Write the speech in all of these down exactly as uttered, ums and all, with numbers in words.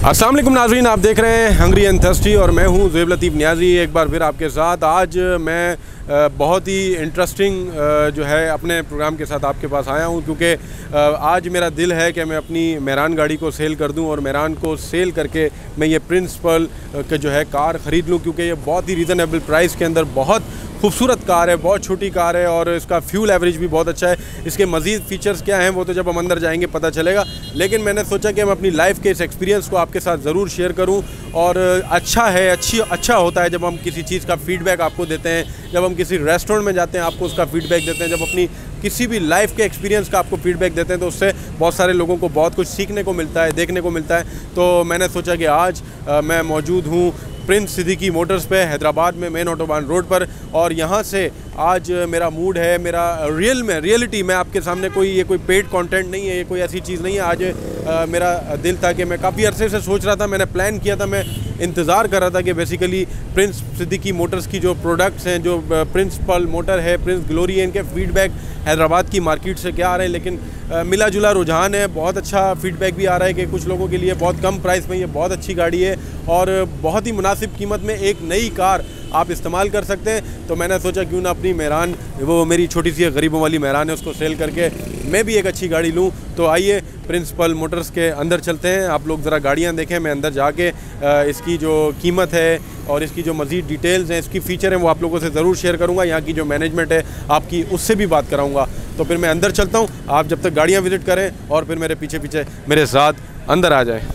अस्सलाम वालेकुम नाज़रीन, आप देख रहे हैं हंग्री एंड थर्स्टी और मैं हूं ज़ुएब लतीफ़ नियाज़ी एक बार फिर आपके साथ। आज मैं बहुत ही इंटरेस्टिंग जो है अपने प्रोग्राम के साथ आपके पास आया हूं, क्योंकि आज मेरा दिल है कि मैं अपनी मेहरान गाड़ी को सेल कर दूं और मेहरान को सेल करके मैं ये प्रिंसिपल के जो है कार ख़रीद लूं, क्योंकि ये बहुत ही रीज़नेबल प्राइस के अंदर बहुत खूबसूरत कार है, बहुत छोटी कार है और इसका फ्यूल एवरेज भी बहुत अच्छा है। इसके मज़ीद फ़ीचर्स क्या हैं वो तो जब हम अंदर जाएंगे पता चलेगा, लेकिन मैंने सोचा कि मैं अपनी लाइफ के इस एक्सपीरियंस को आपके साथ ज़रूर शेयर करूं। और अच्छा है, अच्छी अच्छा होता है जब हम किसी चीज़ का फ़ीडबैक आपको देते हैं, जब हम किसी रेस्टोरेंट में जाते हैं आपको उसका फ़ीडबैक देते हैं, जब अपनी किसी भी लाइफ के एक्सपीरियंस का आपको फ़ीडबैक देते हैं तो उससे बहुत सारे लोगों को बहुत कुछ सीखने को मिलता है, देखने को मिलता है। तो मैंने सोचा कि आज आ, मैं मौजूद हूँ प्रिंस सिद्दीकी मोटर्स पे हैदराबाद में मेन ऑटोबान रोड पर, और यहाँ से आज मेरा मूड है, मेरा रियल में रियलिटी में आपके सामने कोई ये कोई पेड कंटेंट नहीं है, ये कोई ऐसी चीज़ नहीं है। आज आ, मेरा दिल था कि मैं काफ़ी अरसे से सोच रहा था, मैंने प्लान किया था, मैं इंतज़ार कर रहा था कि बेसिकली प्रिंस सिद्दीकी मोटर्स की जो प्रोडक्ट्स हैं, जो प्रिंसिपल मोटर है, प्रिंस ग्लोरी है, इनके फ़ीडबैक हैदराबाद की मार्केट से क्या आ रहे हैं। लेकिन आ, मिला जुला रुझान है, बहुत अच्छा फ़ीडबैक भी आ रहा है कि कुछ लोगों के लिए बहुत कम प्राइस में ये बहुत अच्छी गाड़ी है और बहुत ही मुनासिब कीमत में एक नई कार आप इस्तेमाल कर सकते हैं। तो मैंने सोचा क्यों ना अपनी मेहरान, वो मेरी छोटी सी गरीबों वाली मेहरान है, उसको सेल करके मैं भी एक अच्छी गाड़ी लूं। तो आइए प्रिंसिपल मोटर्स के अंदर चलते हैं, आप लोग ज़रा गाड़ियां देखें। मैं अंदर जाके इसकी जो कीमत है और इसकी जो मज़ीद डिटेल्स हैं, इसकी फ़ीचर हैं, वो आप लोगों से ज़रूर शेयर करूँगा। यहाँ की जो मैनेजमेंट है आपकी, उससे भी बात कराऊँगा। तो फिर मैं अंदर चलता हूँ, आप जब तक गाड़ियाँ विज़िट करें और फिर मेरे पीछे पीछे मेरे साथ अंदर आ जाएँ।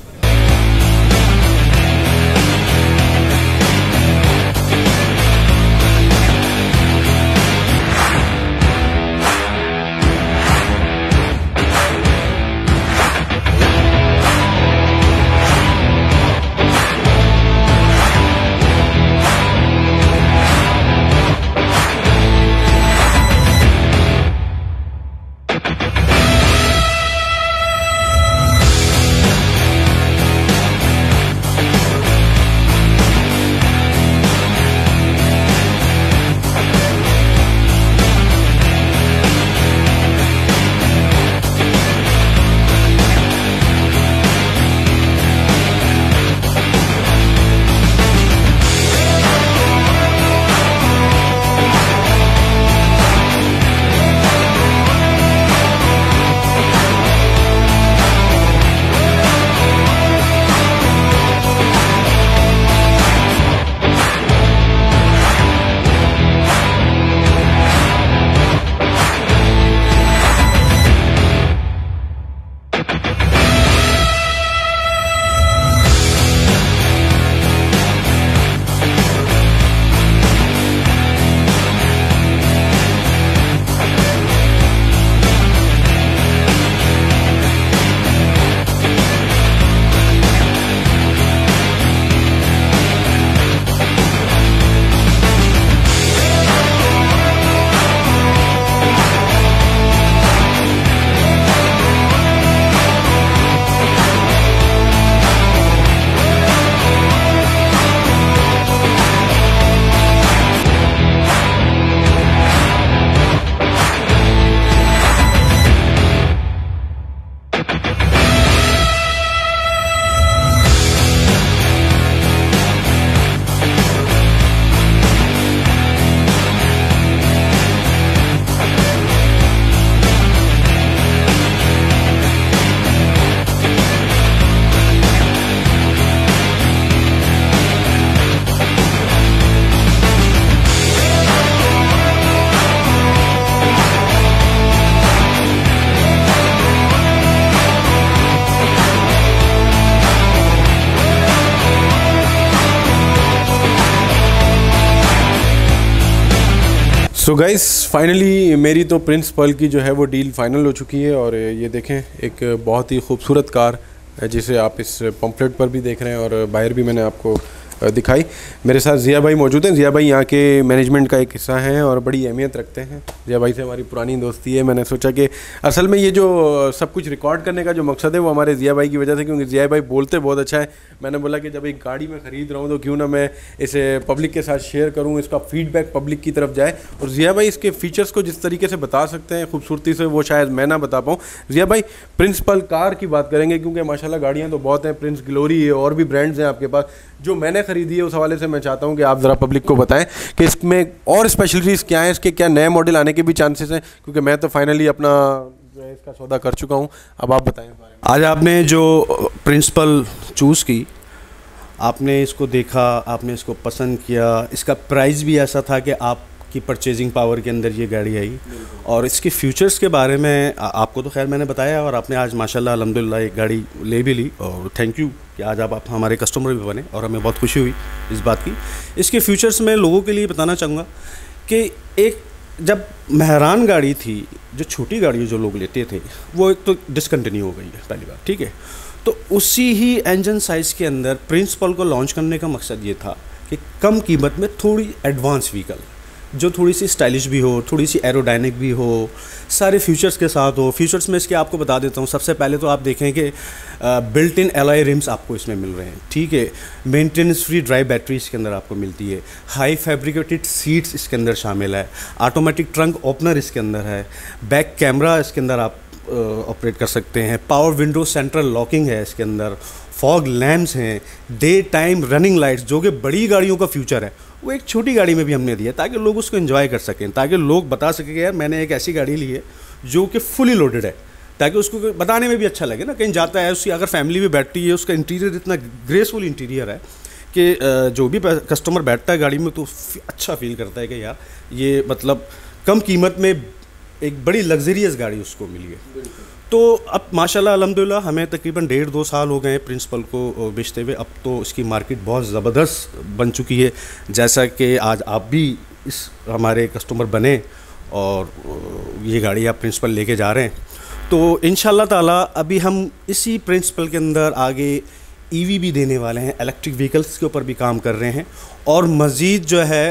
सो गाइस, फाइनली मेरी तो प्रिंसिपल की जो है वो डील फाइनल हो चुकी है। और ये देखें, एक बहुत ही खूबसूरत कार जिसे आप इस पम्फलेट पर भी देख रहे हैं और बाहर भी मैंने आपको दिखाई। मेरे साथ ज़िया भाई मौजूद हैं। ज़िया भाई यहाँ के मैनेजमेंट का एक हिस्सा हैं और बड़ी अहमियत रखते हैं। ज़िया भाई से हमारी पुरानी दोस्ती है। मैंने सोचा कि असल में ये जो सब कुछ रिकॉर्ड करने का जो मकसद है वो हमारे ज़िया भाई की वजह से, क्योंकि ज़िया भाई बोलते बहुत अच्छा है। मैंने बोला कि जब एक गाड़ी में ख़रीद रहा हूँ तो क्यों ना मैं इसे पब्लिक के साथ शेयर करूँ, इसका फीडबैक पब्लिक की तरफ जाए। और ज़िया भाई इसके फीचर्स को जिस तरीके से बता सकते हैं खूबसूरती से, वो शायद मैं ना बता पाऊँ। ज़िया भाई, प्रिंसिपल कार की बात करेंगे क्योंकि माशाल्लाह गाड़ियाँ तो बहुत हैं, प्रिंस ग्लोरी है और भी ब्रांड्स हैं आपके पास। जो मैंने ख़रीदी है उस हवाले से मैं चाहता हूँ कि आप ज़रा पब्लिक को बताएं कि इसमें और स्पेशलिटीज़ क्या हैं, इसके क्या नए मॉडल आने के भी चांसेस हैं, क्योंकि मैं तो फाइनली अपना जो है इसका सौदा कर चुका हूँ। अब आप बताएं। आज आपने जो प्रिंसिपल चूज़ की, आपने इसको देखा, आपने इसको पसंद किया, इसका प्राइस भी ऐसा था कि आपकी परचेजिंग पावर के अंदर ये गाड़ी आई, और इसके फ्यूचर्स के बारे में आ, आपको तो खैर मैंने बताया, और आपने आज माशाल्लाह अल्हम्दुलिल्लाह एक गाड़ी ले भी ली, और थैंक यू कि आज आप, आप हमारे कस्टमर भी बने और हमें बहुत खुशी हुई इस बात की। इसके फ्यूचर्स में लोगों के लिए बताना चाहूँगा कि एक जब मेहरान गाड़ी थी, जो छोटी गाड़ी जो लोग लेते थे, वो एक तो डिसकंटिन्यू हो गई है पहली बार, ठीक है। तो उसी ही इंजन साइज़ के अंदर प्रिंसिपल को लॉन्च करने का मकसद ये था कि कम कीमत में थोड़ी एडवांस व्हीकल जो थोड़ी सी स्टाइलिश भी हो, थोड़ी सी एरोडायनिक भी हो, सारे फीचर्स के साथ हो। फीचर्स में इसके आपको बता देता हूँ। सबसे पहले तो आप देखें कि बिल्ट इन एलॉय रिम्स आपको इसमें मिल रहे हैं, ठीक है। मेंटेनेंस फ्री ड्राई बैटरी इसके अंदर आपको मिलती है। हाई फैब्रिकेटेड सीट्स इसके अंदर शामिल है। ऑटोमेटिक ट्रंक ओपनर इसके अंदर है। बैक कैमरा इसके अंदर आप ऑपरेट कर सकते हैं। पावर विंडो सेंट्रल लॉकिंग है इसके अंदर। फॉग लैम्प्स हैं। डे टाइम रनिंग लाइट्स, जो कि बड़ी गाड़ियों का फ्यूचर है, वो एक छोटी गाड़ी में भी हमने दिया ताकि लोग उसको एंजॉय कर सकें, ताकि लोग बता सकें कि यार मैंने एक ऐसी गाड़ी ली है जो कि फुली लोडेड है, ताकि उसको बताने में भी अच्छा लगे ना। कहीं जाता है, उसकी अगर फैमिली भी बैठती है, उसका इंटीरियर इतना ग्रेसफुल इंटीरियर है कि जो भी कस्टमर बैठता है गाड़ी में तो अच्छा फील करता है कि यार ये मतलब कम कीमत में एक बड़ी लग्जरियस गाड़ी उसको मिली है। तो अब माशाल्लाह अल्हम्दुलिल्लाह हमें तकरीबन डेढ़ दो साल हो गए हैं प्रिंसिपल को बेचते हुए। अब तो इसकी मार्केट बहुत ज़बरदस्त बन चुकी है, जैसा कि आज आप भी इस हमारे कस्टमर बने और ये गाड़ी आप प्रिंसिपल लेके जा रहे हैं। तो इंशाल्लाह ताला अभी हम इसी प्रिंसिपल के अंदर आगे ईवी भी देने वाले हैं, इलेक्ट्रिक व्हीकल्स के ऊपर भी काम कर रहे हैं, और मज़ीद जो है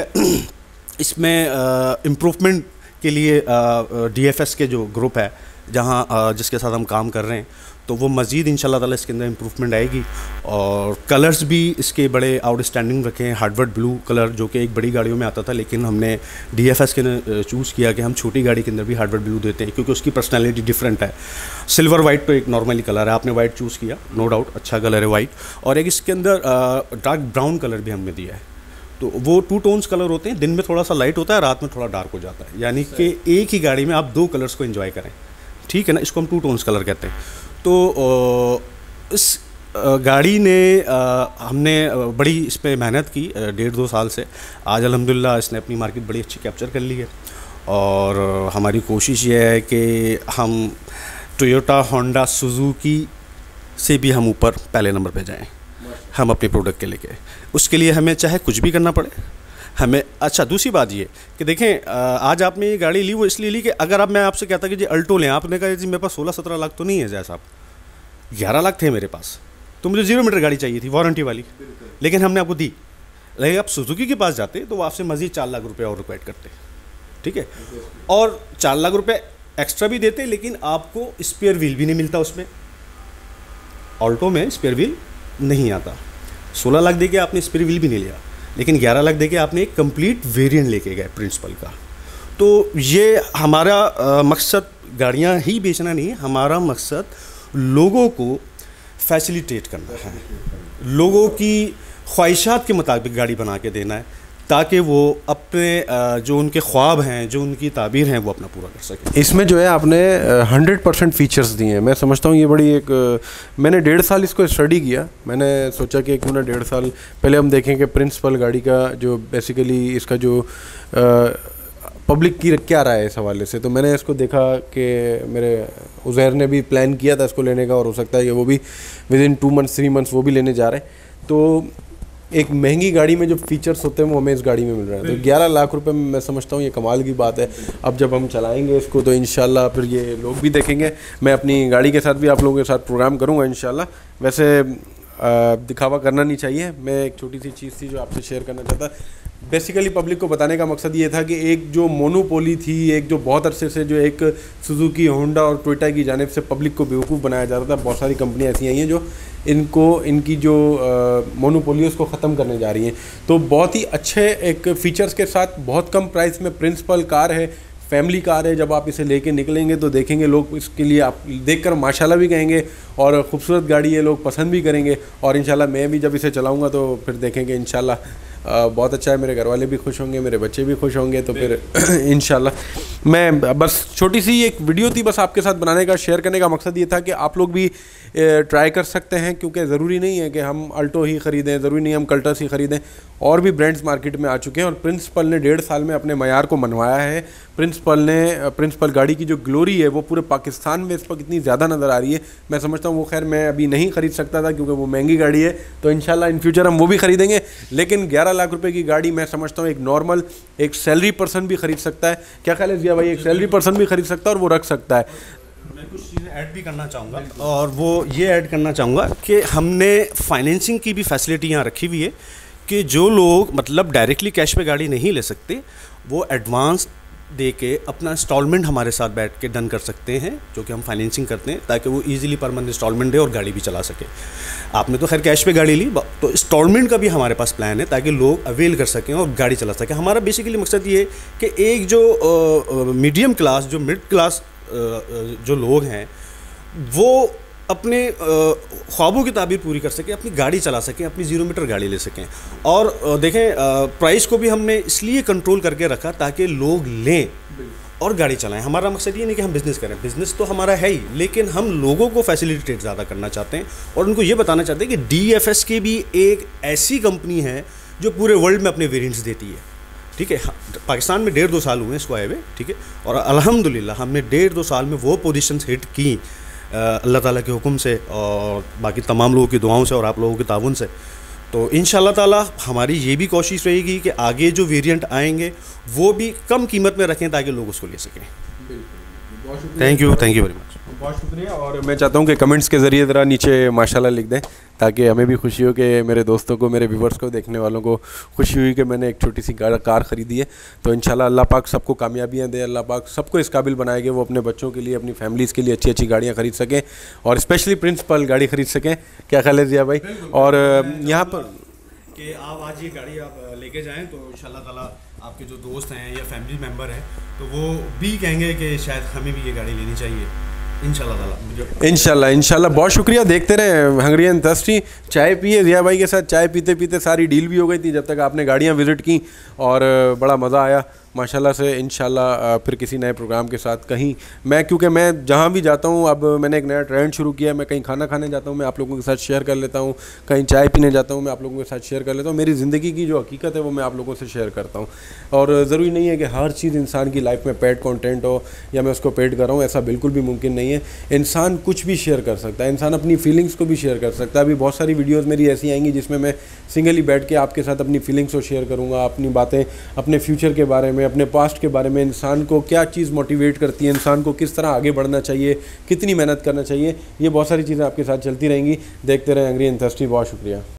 इसमें इम्प्रूवमेंट के लिए डीएफएस के जो ग्रुप है जहाँ जिसके साथ हम काम कर रहे हैं, तो वो मज़ीद इंशाल्लाह ताला इसके अंदर इम्प्रूवमेंट आएगी। और कलर्स भी इसके बड़े आउटस्टैंडिंग रखे हैं। हार्डवर्ड ब्लू कलर जो कि एक बड़ी गाड़ियों में आता था, लेकिन हमने डीएफएस के चूज़ किया कि हम छोटी गाड़ी के अंदर भी हार्डवर्ड ब्लू देते हैं, क्योंकि उसकी पर्सनैलिटी डिफरेंट है। सिल्वर वाइट तो एक नॉर्मली कलर है, आपने वाइट चूज़ किया, नो डाउट अच्छा कलर है वाइट। और एक इसके अंदर डार्क ब्राउन कलर भी हमने दिया है। तो वो टू टोन्स कलर होते हैं, दिन में थोड़ा सा लाइट होता है, रात में थोड़ा डार्क हो जाता है, यानी कि एक ही गाड़ी में आप दो कलर्स को एंजॉय करें, ठीक है ना। इसको हम टू टोन्स कलर कहते हैं। तो इस गाड़ी ने हमने बड़ी इस पर मेहनत की डेढ़ दो साल से। आज अल्हम्दुलिल्लाह इसने अपनी मार्केट बड़ी अच्छी कैप्चर कर ली है, और हमारी कोशिश ये है कि हम टोयोटा, होंडा, सुजुकी से भी हम ऊपर पहले नंबर पे जाएं हम अपने प्रोडक्ट के लेके। उसके लिए हमें चाहे कुछ भी करना पड़े हमें। अच्छा, दूसरी बात ये कि देखें, आज आपने ये गाड़ी ली वो इसलिए ली कि अगर अब मैं आपसे कहता कि जी अल्टो लें, आपने कहा जी मेरे पास सोलह सत्रह लाख तो नहीं है जैसा, आप ग्यारह लाख थे मेरे पास, तो मुझे जीरो मीटर गाड़ी चाहिए थी वारंटी वाली, लेकिन हमने आपको दी। लेकिन आप सुजुकी के पास जाते तो वो आपसे मज़ीद चार लाख रुपये और रिक्वाइर करते, ठीक है, और चार लाख रुपये एक्स्ट्रा भी देते, लेकिन आपको स्पेयर व्हील भी नहीं मिलता उसमें। ऑल्टो में स्पेयर व्हील नहीं आता। सोलह लाख दे के आपने स्पेयर व्हील भी नहीं लिया, लेकिन ग्यारह लाख दे के आपने एक कंप्लीट वेरिएंट लेके गए प्रिंसिपल का। तो ये हमारा आ, मकसद गाड़ियाँ ही बेचना नहीं है, हमारा मकसद लोगों को फैसिलिटेट करना है, लोगों की ख्वाहिशात के मुताबिक गाड़ी बना के देना है, ताकि वो अपने जो उनके ख्वाब हैं, जो उनकी ताबीर हैं, वो अपना पूरा कर सकें। इसमें जो है आपने हंड्रेड परसेंट फ़ीचर्स दिए हैं। मैं समझता हूँ ये बड़ी एक, मैंने डेढ़ साल इसको स्टडी किया। मैंने सोचा कि क्यों ना डेढ़ साल पहले हम देखें कि प्रिंसिपल गाड़ी का जो बेसिकली इसका जो पब्लिक की क्या राय है इस हवाले से। तो मैंने इसको देखा कि मेरे उज़ैर ने भी प्लान किया था इसको लेने का, और हो सकता है कि वो भी within two months three months वो भी लेने जा रहे हैं। तो एक महंगी गाड़ी में जो फीचर्स होते हैं वो हमें इस गाड़ी में मिल रहे हैं। तो ग्यारह लाख रुपए में मैं समझता हूँ ये कमाल की बात है। अब जब हम चलाएंगे इसको तो इंशाल्लाह फिर ये लोग भी देखेंगे। मैं अपनी गाड़ी के साथ भी आप लोगों के साथ प्रोग्राम करूँगा इंशाल्लाह। वैसे दिखावा करना नहीं चाहिए। मैं एक छोटी सी चीज़ थी जो आपसे शेयर करना चाहता। बेसिकली पब्लिक को बताने का मकसद ये था कि एक जो मोनोपोली थी, एक जो बहुत अरसे से जो एक सुजुकी, होंडा और टोयोटा की जानिब से पब्लिक को बेवकूफ़ बनाया जा रहा था, बहुत सारी कंपनियाँ ऐसी आई हैं जो इनको इनकी जो मोनोपोली उसको ख़त्म करने जा रही हैं। तो बहुत ही अच्छे एक फ़ीचर्स के साथ बहुत कम प्राइस में प्रिंसिपल कार है, फैमिली कार है। जब आप इसे लेके निकलेंगे तो देखेंगे लोग इसके लिए आप देखकर माशाल्लाह भी कहेंगे और ख़ूबसूरत गाड़ी है, लोग पसंद भी करेंगे। और इंशाल्लाह मैं भी जब इसे चलाऊँगा तो फिर देखेंगे इंशाल्लाह बहुत अच्छा है, मेरे घर वाले भी खुश होंगे, मेरे बच्चे भी खुश होंगे। तो फिर इंशाल्लाह मैं बस छोटी सी एक वीडियो थी बस आपके साथ बनाने का, शेयर करने का मकसद ये था कि आप लोग भी ट्राई कर सकते हैं, क्योंकि ज़रूरी नहीं है कि हम अल्टो ही ख़रीदें, ज़रूरी नहीं हम कल्टस ही ख़रीदें, और भी ब्रांड्स मार्केट में आ चुके हैं। और प्रिंसिपल ने डेढ़ साल में अपने मयार को मनवाया है। प्रिंसिपल ने प्रिंसिपल गाड़ी की जो ग्लोरी है वो पूरे पाकिस्तान में इस वक्त इतनी ज़्यादा नज़र आ रही है। मैं समझता हूँ वो खैर मैं अभी नहीं ख़रीद सकता था क्योंकि वो महंगी गाड़ी है, तो इंशाल्लाह इन फ्यूचर हम वो भी ख़रीदेंगे। लेकिन ग्यारह लाख रुपए की गाड़ी मैं समझता हूँ एक नॉर्मल एक सैलरी पर्सन भी ख़रीद सकता है। क्या ख्याल है जिया भाई? एक सैलरी पर्सन भी ख़रीद सकता है और वो रख सकता है। मैं कुछ चीज़ें ऐड भी करना चाहूँगा, और वो ये ऐड करना चाहूँगा कि हमने फाइनेंसिंग की भी फैसिलिटी यहाँ रखी हुई है कि जो लोग मतलब डायरेक्टली कैश पे गाड़ी नहीं ले सकते, वो एडवांस दे के अपना इंस्टॉलमेंट हमारे साथ बैठ के डन कर सकते हैं, जो कि हम फाइनेंसिंग करते हैं, ताकि वो इजीली पर मंथ इंस्टॉलमेंट दे और गाड़ी भी चला सके। आपने तो खैर कैश पे गाड़ी ली, तो इंस्टॉलमेंट का भी हमारे पास प्लान है ताकि लोग अवेल कर सकें और गाड़ी चला सकें। हमारा बेसिकली मकसद ये है कि एक जो मीडियम क्लास, जो मिड क्लास जो लोग हैं, वो अपने ख्वाबों की ताबीर पूरी कर सकें, अपनी गाड़ी चला सकें, अपनी ज़ीरो मीटर गाड़ी ले सकें। और देखें प्राइस को भी हमने इसलिए कंट्रोल करके रखा ताकि लोग लें और गाड़ी चलाएं। हमारा मकसद ये नहीं कि हम बिज़नेस करें, बिज़नेस तो हमारा है ही, लेकिन हम लोगों को फैसिलिटेट ज़्यादा करना चाहते हैं और उनको ये बताना चाहते हैं कि डी एफ एस की भी एक ऐसी कंपनी है जो पूरे वर्ल्ड में अपने वेरिएंट्स देती है। ठीक है, पाकिस्तान में डेढ़ दो साल हुए इसको आए हुए, ठीक है, और अल्हम्दुलिल्लाह हमने डेढ़ दो साल में वो पोजीशंस हिट की अल्लाह ताला के हुक्म से और बाकी तमाम लोगों की दुआओं से और आप लोगों के ताउन से। तो इंशाल्लाह ताला हमारी ये भी कोशिश रहेगी कि आगे जो वेरिएंट आएंगे वो भी कम कीमत में रखें ताकि लोग उसको ले सकें। Thank you, thank you very much, बहुत शुक्रिया। और मैं चाहता हूँ कि कमेंट्स के ज़रिए ज़रा नीचे माशाल्लाह लिख दें ताकि हमें भी खुशी हो कि मेरे दोस्तों को, मेरे व्यूवर्स को, देखने वालों को खुशी हुई कि मैंने एक छोटी सी कार ख़रीदी है। तो इंशाल्लाह अल्लाह पाक सबको कामयाबियाँ दे, अल्लाह पाक सबको इस काबिल बनाएंगे वो अपने बच्चों के लिए, अपनी फैमिलीज़ के लिए अच्छी अच्छी गाड़ियाँ ख़रीद सकें और स्पेशली प्रिंसिपल गाड़ी ख़रीद सकें। क्या ख्याल है जिया भाई? और यहाँ पर कि आप आज ये गाड़ी आप लेके जाएं तो इंशाल्लाह ताला आपके जो दोस्त हैं या फैमिली मेम्बर हैं तो वो भी कहेंगे कि शायद हमें भी ये गाड़ी लेनी चाहिए इंशाल्लाह ताला। इंशाल्लाह इंशाल्लाह बहुत शुक्रिया। देखते रहे हंग्री एंड थर्स्टी। चाय पिए जिया भाई के साथ, चाय पीते पीते सारी डील भी हो गई थी जब तक आपने गाड़ियाँ विज़िट की और बड़ा मज़ा आया माशाल्लाह से। इंशाल्लाह फिर किसी नए प्रोग्राम के साथ कहीं मैं, क्योंकि मैं जहाँ भी जाता हूँ अब मैंने एक नया ट्रेंड शुरू किया, मैं कहीं खाना खाने जाता हूँ मैं आप लोगों के साथ शेयर कर लेता हूँ, कहीं चाय पीने जाता हूँ मैं आप लोगों के साथ शेयर कर लेता हूँ। मेरी ज़िंदगी की जो हकीकत है वो मैं आप लोगों से शेयर करता हूँ। और ज़रूरी नहीं है कि हर चीज़ इंसान की लाइफ में पेड कंटेंट हो या मैं उसको पेड कर रहा हूँ, ऐसा बिल्कुल भी मुमकिन नहीं है। इंसान कुछ भी शेयर कर सकता है, इंसान अपनी फीलिंग्स को भी शेयर कर सकता है। अभी बहुत सारी वीडियोज़ मेरी ऐसी आएंगी जिसमें मैं सिंगली बैठ के आपके साथ अपनी फीलिंग्स को शेयर करूँगा, अपनी बातें अपने फ्यूचर के बारे में, अपने पास्ट के बारे में, इंसान को क्या चीज़ मोटिवेट करती है, इंसान को किस तरह आगे बढ़ना चाहिए, कितनी मेहनत करना चाहिए, ये बहुत सारी चीज़ें आपके साथ चलती रहेंगी। देखते रहें हंग्री एंड थर्स्टी। बहुत शुक्रिया।